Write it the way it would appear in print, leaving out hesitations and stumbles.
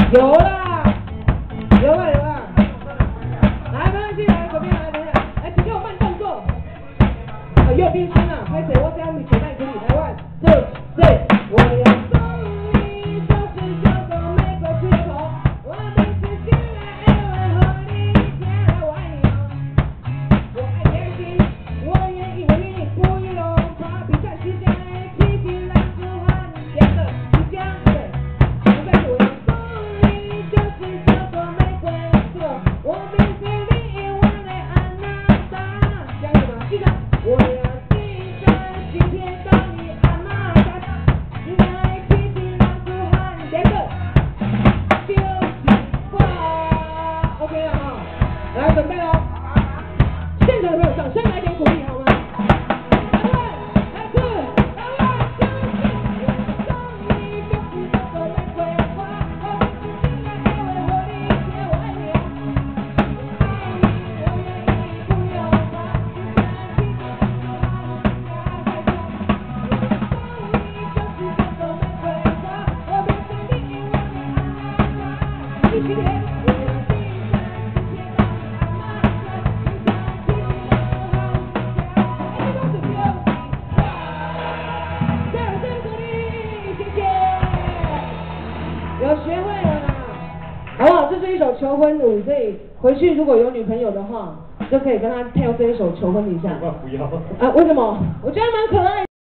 有啦，有啦有啦。来，没关系，来左边来，等一下，来，请给我慢动作。右边先啊，开始，我这样子简单可以。来，1、2、3，我要送你就是这个玫瑰气球，我每次醒来也会和你一起来玩游。我爱甜心，我愿意为你不遗漏，怕比赛期间提起来出汗，接着即将对，我再我要送你就是这个玫瑰气球，我每次你也忘了安娜达，加油吧，记得我要。今天当你阿妈家，你来提起来出汗，接着丢哇 ，OK 了哈，来准备喽，现场的朋友掌声来点鼓励好吗？有学会了啦，好不好？这是一首求婚舞，所以回去如果有女朋友的话，就可以跟她跳这一首求婚一下。 不要。 为什么？我觉得蛮可爱的。